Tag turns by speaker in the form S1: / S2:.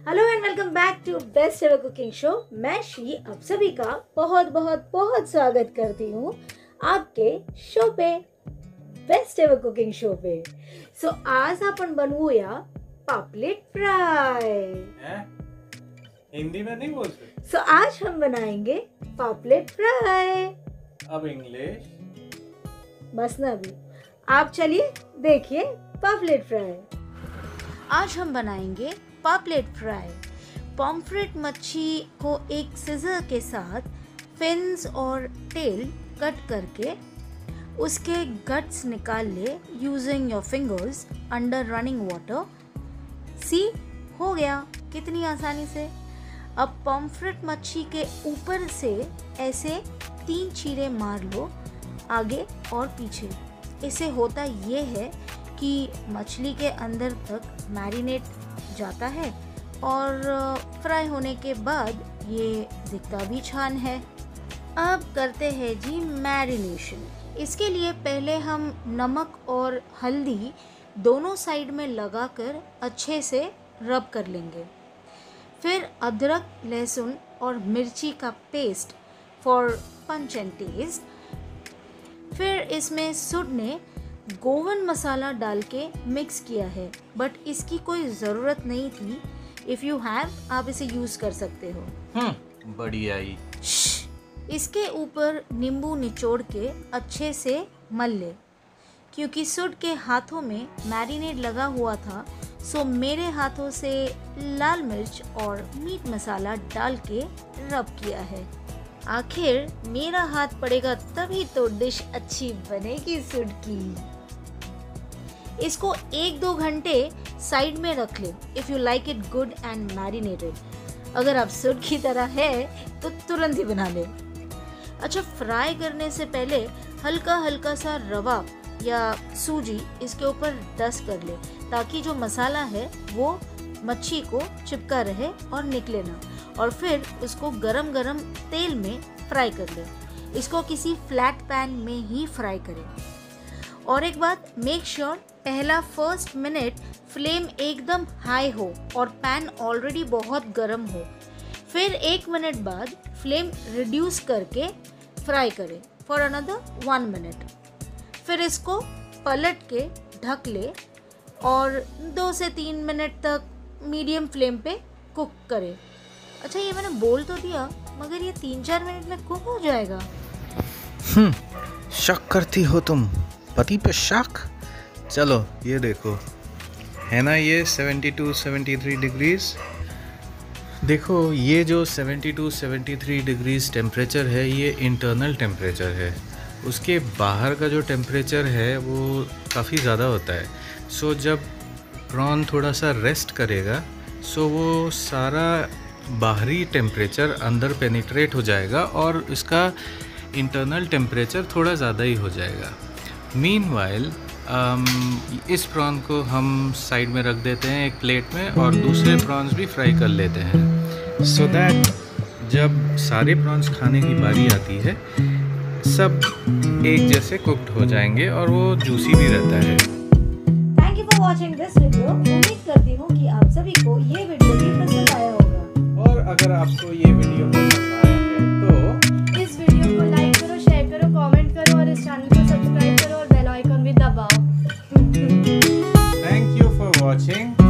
S1: Hello and welcome back to best ever cooking show. मैं श्री आप सभी का बहुत बहुत बहुत स्वागत करती हूँ आपके शो पे, बेस्ट एवर कुकिंग शो पे। सो आज आपण बनवूया पापलेट फ्राय।
S2: हिंदी में नहीं बोल सकते।
S1: सो आज हम बनाएंगे पापलेट फ्राय।
S2: अब इंग्लिश
S1: बस ना अभी, आप चलिए देखिए पापलेट फ्राय। आज हम बनाएंगे पापलेट फ्राई। पॉम्फ्रेट मच्छी को एक सिजर के साथ फिन्स और टेल कट करके उसके गट्स निकाल ले using your fingers under running water. See हो गया कितनी आसानी से। अब पॉम्फ्रेट मच्छी के ऊपर से ऐसे 3 चीरे मार लो आगे और पीछे। इससे होता ये है कि मछली के अंदर तक मैरिनेट जाता है और फ्राई होने के बाद ये दिखता भी छान है। अब करते हैं जी मैरिनेशन। इसके लिए पहले हम नमक और हल्दी दोनों साइड में लगाकर अच्छे से रब कर लेंगे। फिर अदरक, लहसुन और मिर्ची का paste for punch and taste. फिर इसमें सुड ने गोवन मसाला डाल के मिक्स किया है, बट इसकी कोई ज़रूरत नहीं थी। इफ़ यू हैव आप इसे यूज़ कर सकते हो।
S2: बढ़िया ही।
S1: इसके ऊपर नींबू निचोड़ के अच्छे से मल ले। क्योंकि सुड के हाथों में मैरिनेट लगा हुआ था, सो मेरे हाथों से लाल मिर्च और मीट मसाला डाल के रब किया है। आखिर मेरा हाथ पड़ेगा तभी तो डिश अच्छी बनेगी सुड की। इसको 1-2 घंटे साइड में रख ले if you like it good and marinated. अगर आप सुड की तरह है तो तुरंत ही बना ले। अच्छा, फ्राई करने से पहले हल्का हल्का सा रवा या सूजी इसके ऊपर डस्ट कर ले, ताकि जो मसाला है वो मच्छी को चिपका रहे और निकले ना। और फिर उसको गरम गरम तेल में फ्राई कर ले। इसको किसी फ्लैट पैन में ही फ्राई करें। और एक बात, मेक श्योर पहला फर्स्ट मिनट फ्लेम एकदम हाई हो और पैन ऑलरेडी बहुत गर्म हो। फिर 1 मिनट बाद फ्लेम रिड्यूस करके फ्राई करें फॉर अनदर 1 मिनट। फिर इसको पलट के ढक ले और 2 से 3 मिनट तक मीडियम फ्लेम पे कुक करें। अच्छा, ये मैंने बोल तो दिया, मगर ये 3-4 मिनट में कुक हो जाएगा।
S2: शक करती हो तुम, पति पे शक। चलो ये देखो, है ना ये 72-73 डिग्रीज। देखो ये जो 72-73 डिग्रीज टेम्परेचर है, ये इंटरनल टेम्परेचर है। उसके बाहर का जो टेम्परेचर है वो काफ़ी ज़्यादा होता है। सो जब प्रॉन थोड़ा सा रेस्ट करेगा, सो वो सारा बाहरी टेम्परेचर अंदर पेनिट्रेट हो जाएगा और इसका इंटरनल टेम्परेचर थोड़ा ज़्यादा ही हो जाएगा। मीनवाइल इस प्रॉन को हम साइड में रख देते हैं एक प्लेट में और दूसरे प्रॉन्स भी फ्राई कर लेते हैं, सो दैट जब सारे प्रॉन्स खाने की बारी आती है सब एक जैसे कुक्ड हो जाएंगे और वो जूसी भी रहता है।
S1: Thank you for watching this video. उम्मीद करती हूँ कि आप सभी को ये वीडियो भी पसंद आया होगा।
S2: और अगर आपको ये वीडियो पसंद आया है तो
S1: इस वीडियो को लाइक करो, शेयर करो, कमेंट करो और इस चैनल को सब्सक्राइब करो और बेल आइकन भी दबाओ।
S2: Thank you for watching.